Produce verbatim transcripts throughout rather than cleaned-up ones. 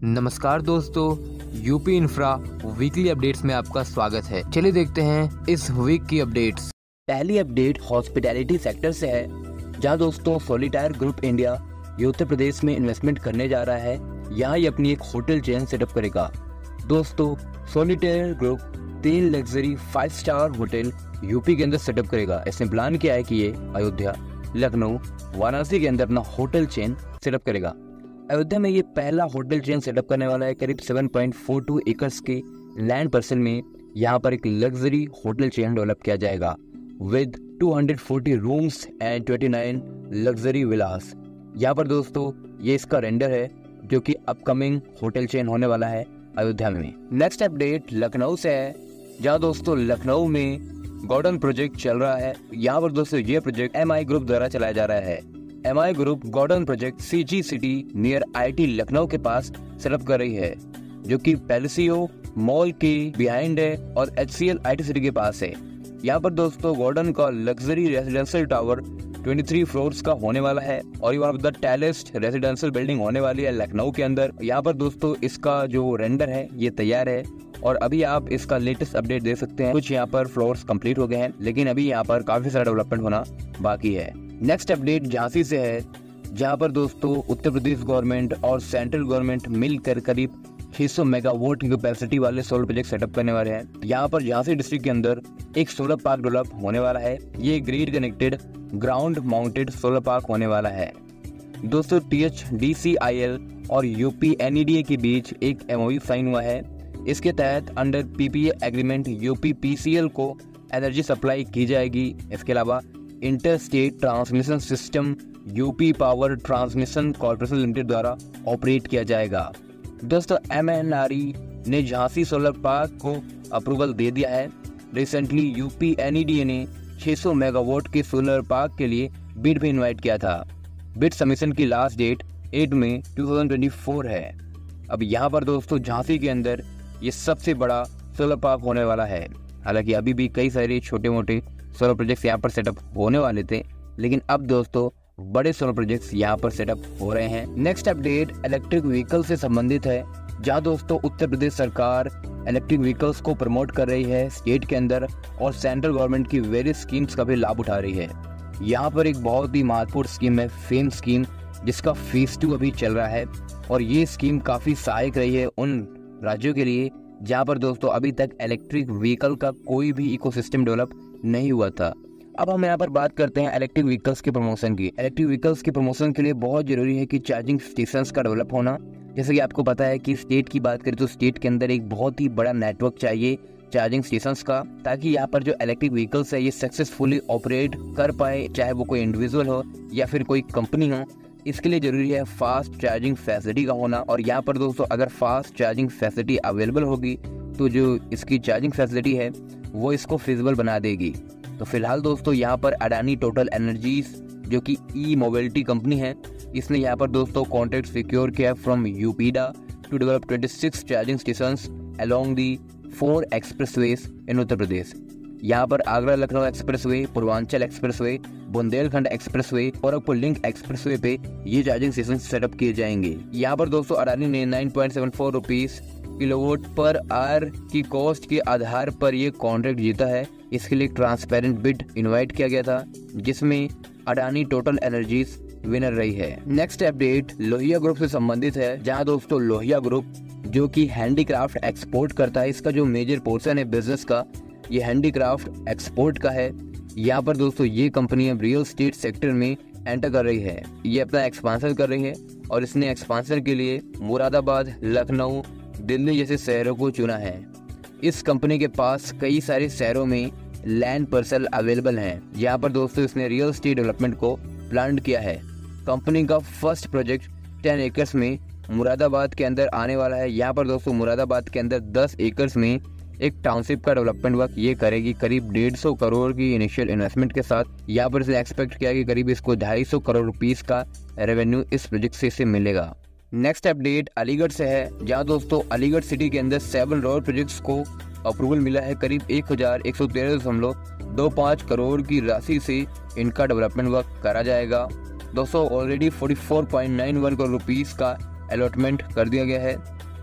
नमस्कार दोस्तों, UP infra weekly updates में आपका स्वागत है। चलिए देखते हैं इस वीक की अपडेट्स। पहली अपडेट हॉस्पिटैलिटी सेक्टर से है, जहां दोस्तों सॉलिटायर ग्रुप इंडिया ये उत्तर प्रदेश में इन्वेस्टमेंट करने जा रहा है। यहाँ ये अपनी एक होटल चेन सेटअप करेगा। दोस्तों सॉलिटायर ग्रुप तीन luxury five star hotel UP के अंदर सेटअप करेगा। इसने प्लान किया है कि ये अयोध्या, लखनऊ, वाराणसी के अंदर अपना होटल चेन सेटअप करेगा। अयोध्या में ये पहला होटल चेन सेटअप करने वाला है। करीब सात पॉइंट चार दो एकर्स के लैंड पार्सल में यहाँ पर एक लग्जरी होटल चेन डेवलप किया जाएगा विद दो सौ चालीस रूम्स एंड उनतीस लग्जरी विलास। यहाँ पर दोस्तों ये इसका रेंडर है जो कि अपकमिंग होटल चेन होने वाला है अयोध्या में। नेक्स्ट अपडेट लखनऊ से है, जहाँ दोस्तों लखनऊ में गॉर्डन प्रोजेक्ट चल रहा है। यहाँ पर दोस्तों ये प्रोजेक्ट एम आई ग्रुप द्वारा चलाया जा रहा है। M I group Gordon project C G city near I T Lucknow के पास सेटअप कर रही है, जो कि पैलेसियो मॉल के बिहाइंड है और H C L I T city के पास है। यहाँ पर दोस्तों गॉर्डन का लग्जरी रेजिडेंशियल टावर तेईस फ्लोर्स का होने वाला है और ये one of the tallest residential building होने वाली है लखनऊ के अंदर। यहाँ पर दोस्तों इसका जो रेंडर है ये तैयार है और अभी आप इसका लेटेस्ट अपडेट दे सकते हैं। कुछ यहाँ पर फ्लोर्स कंप्लीट हो गए हैं, लेकिन अभी यहाँ पर काफी सारा डेवलपमेंट होना बाकी है। नेक्स्ट अपडेट झांसी से है, जहाँ पर दोस्तों उत्तर प्रदेश गवर्नमेंट और सेंट्रल गवर्नमेंट मिलकर करीब छह सौ मेगावाट की कैपेसिटी वाले सोलर प्रोजेक्ट सेटअप करने वाले हैं। यहाँ पर झांसी डिस्ट्रिक्ट के अंदर एक सोलर पार्क डेवलप होने वाला है। ये grid connected ground mounted solar park होने वाला है। दोस्तों T H D C I L और UP N E D A के बीच एक एम ओ यू साइन हुआ है। इसके तहत under P P A agreement UP P C L को एनर्जी सप्लाई की जाएगी। इसके अलावा inter state transmission system UP power transmission corporation limited द्वारा ऑपरेट किया जाएगा। दोस्तों एम एन आर ई ने झांसी सोलर पार्क को अप्रूवल दे दिया है। Recently UP N E D A ने छह सौ मेगावाट के सोलर पार्क के लिए बिड भी इनवाइट किया था। बिड सबमिशन की लास्ट डेट आठ मई दो हज़ार चौबीस है। अब यहाँ पर दोस्तों झांसी के अंदर ये सबसे बड़ा सोलर पार्क होने वाला है। हालांकि अभी भी कई सारे छोटे मोटे सोलर प्रोजेक्ट्स यहाँ पर सेटअप होने वाले थे, लेकिन अब दोस्तों बड़े सोलर प्रोजेक्ट्स यहाँ पर सेटअप हो रहे हैं। नेक्स्ट अपडेट इलेक्ट्रिक व्हीकल से संबंधित है, जहाँ दोस्तों उत्तर प्रदेश सरकार इलेक्ट्रिक व्हीकल्स को प्रमोट कर रही है स्टेट के अंदर और सेंट्रल गवर्नमेंट की वेरियस स्कीम्स का भी लाभ उठा रही है। यहाँ पर एक बहुत ही महत्वपूर्ण स्कीम है फेम स्कीम, जिसका फेज टू अभी चल रहा है और ये स्कीम काफी सहायक रही है उन राज्यों के लिए जहाँ पर दोस्तों अभी तक इलेक्ट्रिक व्हीकल का कोई भी इकोसिस्टम डेवलप नहीं हुआ था। अब हम यहाँ पर बात करते हैं इलेक्ट्रिक व्हीकल्स के प्रमोशन की। इलेक्ट्रिक व्हीकल्स के प्रमोशन के लिए बहुत जरूरी है कि चार्जिंग स्टेशंस का डेवलप होना। जैसे कि आपको पता है कि स्टेट की बात करें तो स्टेट के अंदर एक बहुत ही बड़ा नेटवर्क चाहिए चार्जिंग स्टेशंस का, ताकि यहाँ पर जो इलेक्ट्रिक व्हीकल्स है ये सक्सेसफुली ऑपरेट कर पाए, चाहे वो कोई इंडिविजुअल हो या फिर कोई कंपनी हो। इसके लिए जरूरी है फास्ट चार्जिंग फैसिलिटी का होना और यहाँ पर दोस्तों अगर फास्ट चार्जिंग फैसिलिटी अवेलेबल होगी तो जो इसकी चार्जिंग फैसिलिटी है वो इसको फिजिबल बना देगी। तो फिलहाल दोस्तों यहाँ पर अडानी टोटल एनर्जीज जो कि ई मोबिलिटी कंपनी है, इसने यहाँ पर दोस्तों कॉन्ट्रैक्ट सिक्योर किया फ्रॉम यूपीडा टू डेवलप छब्बीस charging stations along the four expressways in Uttar Pradesh. यहाँ पर Agra Lucknow expressway, Purvanchal expressway, Bundelkhand expressway, Gorakhpur link expressway पे ये चार्जिंग स्टेशन सेटअप किए जाएंगे। यहाँ पर दोस्तों अडानी ने नौ पॉइंट सात चार रुपीस किलोवाट पर आवर की कॉस्ट के आधार पर ये कॉन्ट्रैक्ट जीता है। इसके लिए ट्रांसपेरेंट बिड इनवाइट किया गया था, जिसमें अडानी टोटल एनर्जीज विनर रही है। नेक्स्ट अपडेट लोहिया ग्रुप से संबंधित है, जहां दोस्तों लोहिया ग्रुप जो कि हैंडीक्राफ्ट एक्सपोर्ट करता है, इसका जो मेजर पोर्शन है बिजनेस का ये हैंडीक्राफ्ट एक्सपोर्ट का है। यहाँ पर दोस्तों ये कंपनी अब रियल एस्टेट सेक्टर में एंटर कर रही है। ये अपना एक्सपांशन कर रही है और इसने एक्सपांशन के लिए मुरादाबाद, लखनऊ, दिल्ली जैसे शहरों को चुना है। इस कंपनी के पास कई सारे शहरों में लैंड पार्सल अवेलेबल हैं। यहाँ पर दोस्तों इसने रियल एस्टेट डेवलपमेंट को प्लान किया है। कंपनी का फर्स्ट प्रोजेक्ट दस एकर्स में मुरादाबाद के अंदर आने वाला है। यहाँ पर दोस्तों मुरादाबाद के अंदर दस एकर्स में एक टाउनशिप का डेवलपमेंट वर्क ये करेगी करीब डेढ़ सौ करोड़ की इनिशियल इन्वेस्टमेंट के साथ। यहाँ पर इसने एक्सपेक्ट किया कि करीब इसको ढाई सौ करोड़ रुपीस का रेवेन्यू इस प्रोजेक्ट से इसे मिलेगा। नेक्स्ट अपडेट अलीगढ़ से है, जहाँ दोस्तों अलीगढ़ सिटी के अंदर सेवन रोड प्रोजेक्ट्स को अप्रूवल मिला है। करीब एक हजार एक सौ तेरह दशमलव दो पाँच करोड़ की राशि से इनका डेवलपमेंट वर्क करा जाएगा। दोस्तों ऑलरेडी चौवालीस पॉइंट नौ एक करोड़ रुपीस का अलॉटमेंट कर दिया गया है।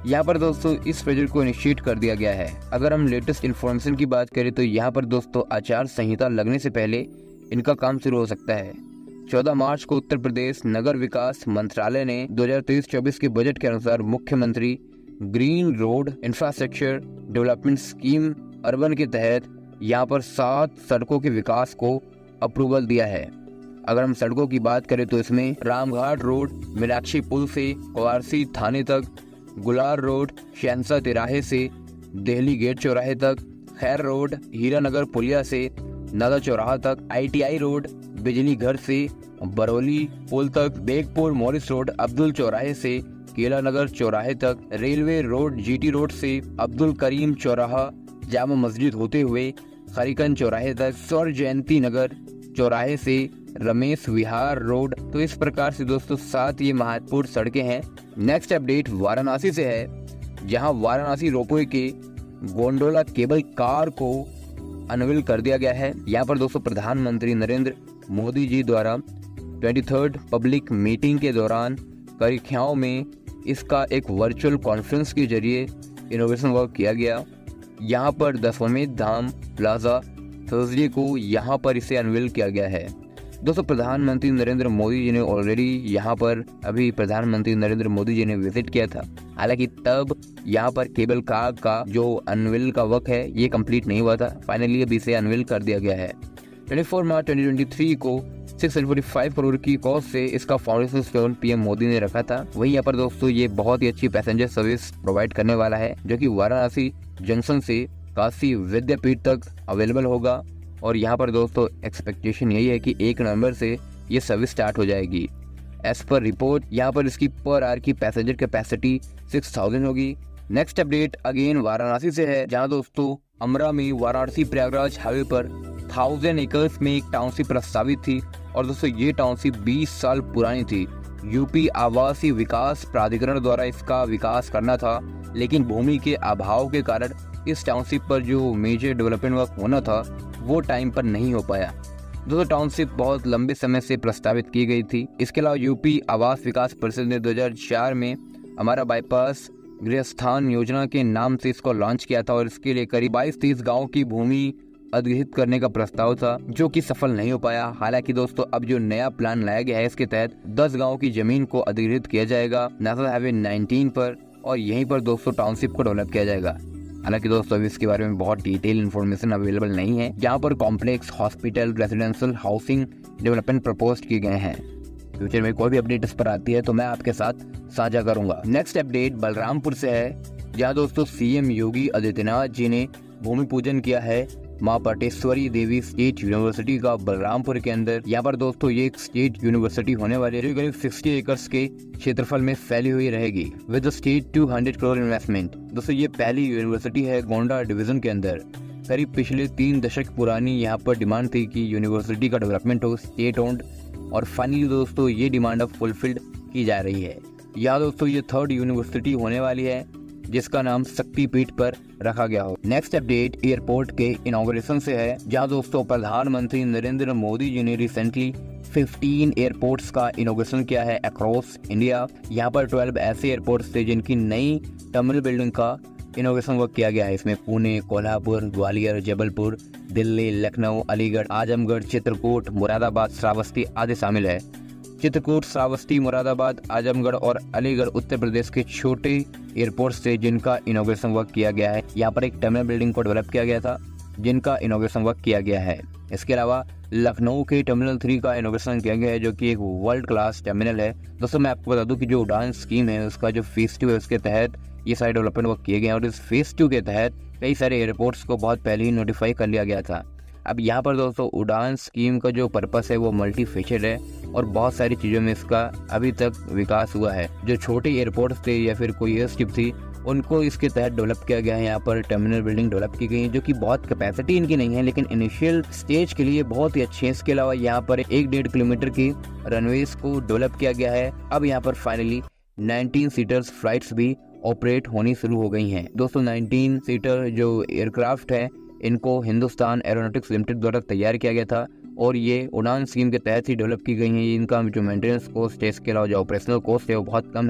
यहाँ पर दोस्तों इस प्रोजेक्ट को इनिशिएट कर दिया गया है। अगर हम लेटेस्ट इन्फॉर्मेशन की बात करें तो यहाँ पर दोस्तों आचार संहिता लगने से पहले इनका काम शुरू हो सकता है। चौदह मार्च को उत्तर प्रदेश नगर विकास मंत्रालय ने दो हज़ार तेईस चौबीस के बजट के अनुसार मुख्यमंत्री green road infrastructure development scheme urban के तहत यहाँ पर सात सड़कों के विकास को अप्रूवल दिया है। अगर हम सड़कों की बात करें तो इसमें रामघाट रोड मीनाक्षी पुल से वाराणसी थाने तक, गुलार रोड शहंशाह तिराहे से दिल्ली गेट चौराहे तक, खैर रोड हीरानगर पुलिया से नादा चौराहा तक, आईटीआई रोड बिजली घर से बरौली पुल तक, बेगपुर मॉरिस रोड अब्दुल चौराहे से केला नगर चौराहे तक, रेलवे रोड जीटी रोड से अब्दुल करीम चौराहा जामा मस्जिद होते हुए खरीकन चौराहे तक, स्वर्ण जयंती नगर चौराहे से रमेश विहार रोड। तो इस प्रकार से दोस्तों सात ये महत्वपूर्ण सड़कें हैं। नेक्स्ट अपडेट वाराणसी से है, जहां वाराणसी रोपवे के गोंडोला केबल कार को अनवील कर दिया गया है। यहाँ पर दोस्तों प्रधानमंत्री नरेंद्र मोदी जी द्वारा तेईसवीं पब्लिक मीटिंग के दौरान करीक्षाओं में इसका एक वर्चुअल कॉन्फ्रेंस के जरिए इनोवेशन वर्क किया गया। यहाँ पर दशवमेध धाम प्लाजा थर्सडे को यहाँ पर इसे अनवील किया गया है। दोस्तों प्रधानमंत्री नरेंद्र मोदी जी ने ऑलरेडी यहाँ पर अभी प्रधानमंत्री नरेंद्र मोदी जी ने विजिट किया था। हालांकि तब यहाँ पर केबल कार का जो अनवील का वर्क है ये कंप्लीट नहीं हुआ था। फाइनली अभी इसे अनवील कर दिया गया है। चौबीस मार्च दो हज़ार तेईस को छह सौ पैंतालीस करोड़ की कॉस्ट से इसका फाउंडेशन स्टोन पीएम मोदी ने रखा था। वहीं यहाँ पर दोस्तों ये बहुत ही अच्छी पैसेंजर सर्विस प्रोवाइड करने वाला है, जो कि वाराणसी जंक्शन से काशी विद्यापीठ तक अवेलेबल होगा। और यहाँ पर दोस्तों एक्सपेक्टेशन यही है कि एक नवंबर से ये सर्विस स्टार्ट हो जाएगी। एज पर रिपोर्ट यहाँ पर इसकी पर आवर की पैसेंजर कैपेसिटी छह हज़ार होगी। नेक्स्ट अपडेट अगेन वाराणसी से है, जहाँ दोस्तों अमरा में वाराणसी प्रयागराज हाईवे पर थाउजेंड एकर्स में एक टाउनशिप प्रस्तावित थी। और दोस्तों ये टाउनशिप बीस साल पुरानी थी। यूपी आवासीय विकास प्राधिकरण द्वारा इसका विकास करना था, लेकिन भूमि के अभाव के कारण इस टाउनशिप पर जो मेजर डेवलपमेंट वर्क होना था वो टाइम पर नहीं हो पाया। दोस्तों टाउनशिप बहुत लंबे समय से प्रस्तावित की गई थी। इसके अलावा यूपी आवास विकास परिषद ने दो हज़ार चार में हमारा बाईपास गृहस्थान योजना के नाम से इसको लॉन्च किया था और इसके लिए करीब बाईस तीस गाँव की भूमि अधिग्रहित करने का प्रस्ताव था, जो कि सफल नहीं हो पाया। हालांकि दोस्तों अब जो नया प्लान लाया गया है इसके तहत दस गाँव की जमीन को अधिग्रहित किया जाएगा नेशनल हाईवे उन्नीस पर, और यहीं पर दोस्तों टाउनशिप को डेवलप किया जाएगा। हालांकि दोस्तों अभी इसके बारे में बहुत डिटेल इन्फॉर्मेशन अवेलेबल नहीं है। यहाँ पर complex hospital residential housing development propose किए गए हैं। फ्यूचर में कोई भी अपडेट इस पर आती है तो मैं आपके साथ साझा करूंगा। नेक्स्ट अपडेट बलरामपुर से है, जहाँ दोस्तों सीएम योगी आदित्यनाथ जी ने भूमि पूजन किया है माँ पाटेश्वरी देवी स्टेट यूनिवर्सिटी का बलरामपुर के अंदर। यहाँ पर दोस्तों ये एक स्टेट यूनिवर्सिटी होने वाली है, जो करीब साठ एकर्स के क्षेत्रफल में फैली हुई रहेगी विद स्टेट दो सौ करोड़ इन्वेस्टमेंट। दोस्तों ये पहली यूनिवर्सिटी है गोंडा डिवीजन के अंदर। करीब पिछले तीन दशक पुरानी यहाँ पर डिमांड थी कि यूनिवर्सिटी का डेवलपमेंट हो स्टेट ओन्ड, और फाइनली दोस्तों ये डिमांड अब फुलफिल्ड की जा रही है। यहाँ दोस्तों ये थर्ड यूनिवर्सिटी होने वाली है जिसका नाम शक्तिपीठ पर रखा गया हो। नेक्स्ट अपडेट एयरपोर्ट के इनॉग्रेशन से है, जहां दोस्तों प्रधानमंत्री नरेंद्र मोदी जी ने रिसेंटली पंद्रह एयरपोर्ट्स का इनॉग्रेशन किया है अक्रॉस इंडिया। यहाँ पर बारह ऐसे एयरपोर्ट्स थे जिनकी नई टर्मिनल बिल्डिंग का इनॉग्रेशन वर्क किया गया है। इसमें पुणे, कोल्हापुर, ग्वालियर, जबलपुर, दिल्ली, लखनऊ, अलीगढ़, आजमगढ़, चित्रकूट, मुरादाबाद, श्रावस्ती आदि शामिल है। चित्रकूट, श्रावस्ती, मुरादाबाद, आजमगढ़ और अलीगढ़ उत्तर प्रदेश के छोटे एयरपोर्ट्स थे जिनका इनॉग्रेशन वर्क किया गया है। यहाँ पर एक टर्मिनल बिल्डिंग को डेवलप किया गया था जिनका इनॉग्रेशन वर्क किया गया है। इसके अलावा लखनऊ के टर्मिनल थ्री का इनॉग्रेशन किया गया है, जो कि एक वर्ल्ड क्लास टर्मिनल है। दोस्तों मैं आपको बता दूं कि जो उड़ान स्कीम है उसका जो फेज टू है उसके तहत ये सारे डेवलपमेंट वर्क किए गए हैं, और इस फेज टू के तहत कई सारे एयरपोर्ट्स को बहुत पहले ही नोटिफाई कर लिया गया था। अब यहाँ पर दोस्तों उड़ान स्कीम का जो पर्पस है वो मल्टी फेसेड है और बहुत सारी चीज़ों में इसका अभी तक विकास हुआ है। जो छोटे एयरपोर्ट्स थे या फिर कोई एयर स्ट्रिप थी उनको इसके तहत डेवलप किया गया है। यहाँ पर टर्मिनल बिल्डिंग डेवलप की गई है, जो कि बहुत कैपेसिटी इनकी नहीं है लेकिन इनिशियल स्टेज के लिए बहुत ही अच्छे हैं। इसके अलावा यहाँ पर एक डेढ़ किलोमीटर की रनवेज को डेवलप किया गया है। अब यहाँ पर फाइनली नाइनटीन सीटर्स फ्लाइट्स भी ऑपरेट होनी शुरू हो गई हैं। दोस्तों नाइनटीन सीटर जो एयरक्राफ्ट है इनको हिंदुस्तान एरोनॉटिक्स लिमिटेड द्वारा तैयार किया गया था और ये उड़ान स्कीम के तहत ही डेवलप की गई है। इनका जो मेंटेनेंस कॉस्ट है, इसके अलावा जो ऑपरेशनल कॉस्ट है वो बहुत कम है।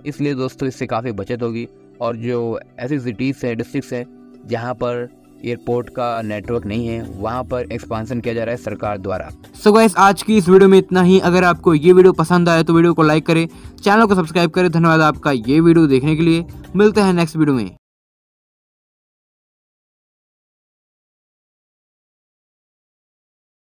इसलिए दोस्तों इससे काफ़ी बचत होगी। और जो ऐसी सिटीज़ हैं, डिस्ट्रिक्ट्स हैं जहाँ पर एयरपोर्ट का नेटवर्क नहीं है, वहाँ पर एक्सपांसन किया जा रहा है सरकार द्वारा। सो गाइस, आज की इस वीडियो में इतना ही। अगर आपको ये वीडियो पसंद आए तो वीडियो को लाइक करें, चैनल को सब्सक्राइब करें। धन्यवाद आपका ये वीडियो देखने के लिए। मिलते हैं नेक्स्ट वीडियो में।